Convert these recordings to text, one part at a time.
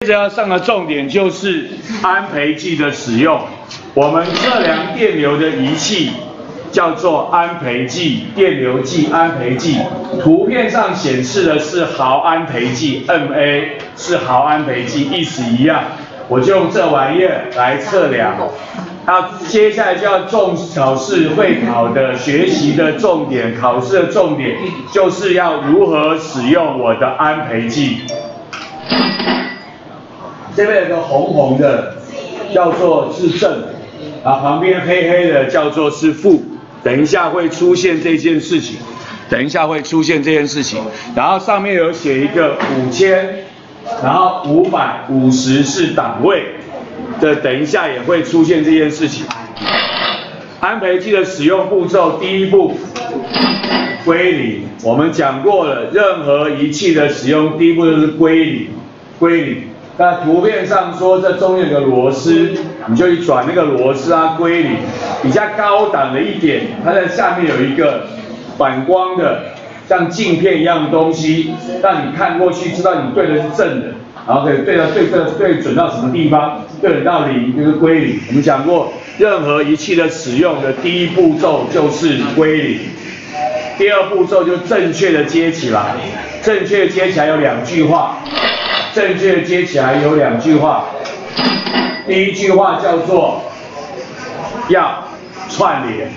着要上的重点就是安培剂的使用。我们测量电流的仪器叫做安培剂、电流计、安培剂。图片上显示的是毫安培剂 ，MA 是毫安培剂，意思一样。我就用这玩意儿来测量。那接下来就要考试会考的学习的重点，考试的重点就是要如何使用我的安培剂。这边有个红红的，叫做是正，旁边黑黑的叫做是负。等一下会出现这件事情，然后上面有写一个5000，然后550是档位。等一下也会出现这件事情。安培剂的使用步骤，第一步归零。我们讲过了，任何仪器的使用，第一步就是归零。那图片上说这中间有个螺丝，你就去转那个螺丝归零。比较高档的一点，它在下面有一个反光的，像镜片一样的东西，让你看过去知道你对的是正的。然后可以对准到什么地方，对准到0就是归零。我们讲过，任何仪器的使用的第一步骤就是归零，第二步骤就正确的接起来。正确的接起来有2句话，第一句话叫做要串联，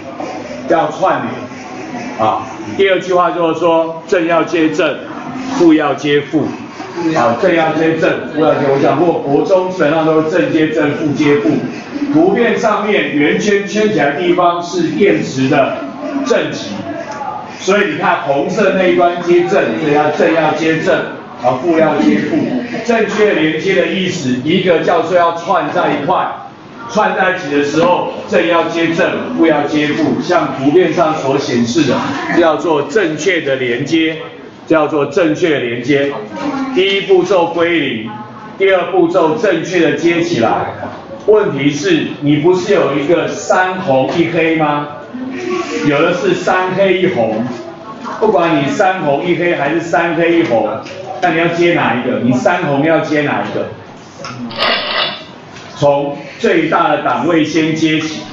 第二句话就是说正要接正，负要接负。正要接正，负要接。我讲过，国中基本上都是正接正，负接负。图片上面圆圈圈起来的地方是电池的正极，所以你看红色那一端接正，所以正要接正，负要接负。正确连接的意思，一个叫做要串在一块，串在一起的时候，正要接正，负要接负。像图片上所显示的，叫做正确的连接。第一步骤归零，第二步骤正确的接起来。问题是，你不是有一个3红1黑吗？有的是3黑1红，不管你3红1黑还是3黑1红，那你要接哪一个？你3红要接哪一个？从最大的档位先接起，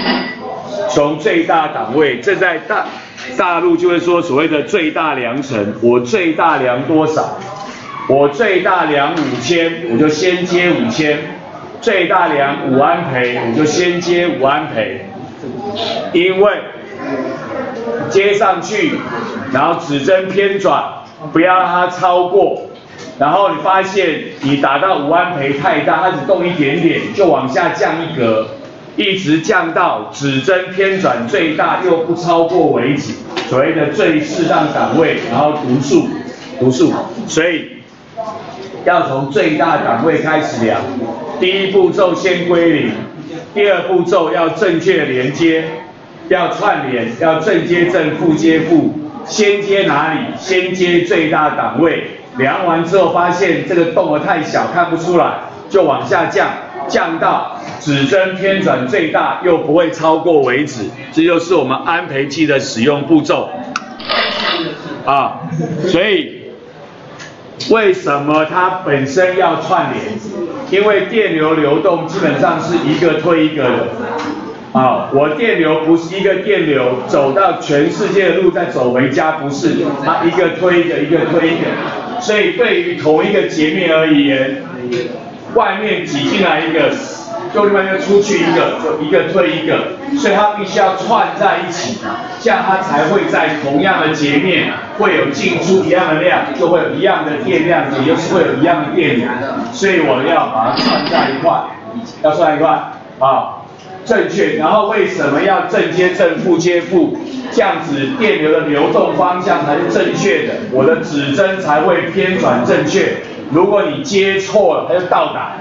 这在大陆就会说所谓的最大量程，我最大量多少？我最大量5000，我就先接5000；最大量5安培，我就先接5安培。因为接上去，然后指针偏转，不要让它超过。然后你发现你打到5安培太大，它只动一点点，就往下降1格。一直降到指针偏转最大又不超过为止，所谓的最适当档位，然后读数，所以要从最大档位开始量。第一步骤先归零，第二步骤要正确连接，要串联，要正接正，负接负。先接哪里？先接最大档位，量完之后发现这个洞得太小看不出来，就往下降到指针偏转最大又不会超过为止，这就是我们安培剂的使用步骤。所以为什么它本身要串联？因为电流流动基本上是一个推一个的。我电流不是一个电流走到全世界的路再走回家，不是，它一个推一个，一个推一个。所以对于同一个截面而言，外面挤进来一个，就另外就出去一个，就一个推一个，所以它必须要串在一起，这样它才会在同样的截面会有进出一样的量，就会有一样的电量，也就是会有一样的电流，所以我要把它串在一块，正确。然后为什么要正接正，负接负？这样子电流的流动方向才是正确的，我的指针才会偏转正确。如果你接错了，它就倒打。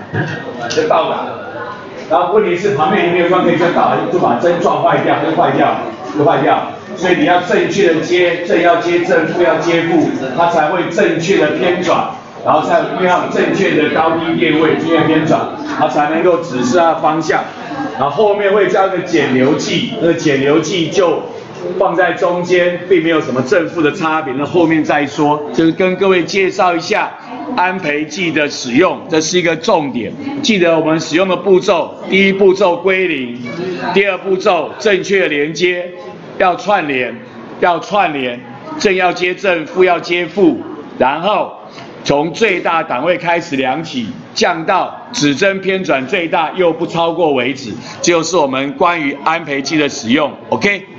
然后问题是旁边也没有地方可以再倒，就把针撞坏掉，它就坏掉。所以你要正确的接，正要接正，负要接负，它才会正确的偏转，然后因为它有正确的高低电位，经验偏转，它才能够指示它的方向。然后后面会加个减流计，那个减流计就放在中间，并没有什么正负的差别，那后面再说。就是跟各位介绍一下安培剂的使用，这是一个重点。记得我们使用的步骤，第一步骤归零，第二步骤正确连接，要串联，正要接正，负要接负，然后从最大档位开始量起，降到指针偏转最大又不超过为止，这就是我们关于安培剂的使用。OK。